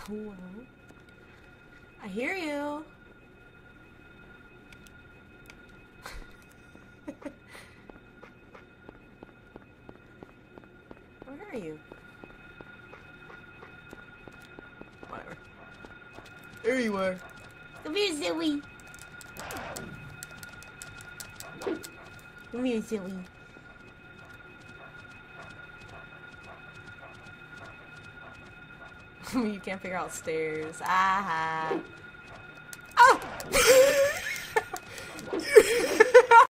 Hello? I hear you. Where are you? Whatever. There you are. Come here, Zoe. Come here, Zoe. You can't figure out stairs. Ah. Oh!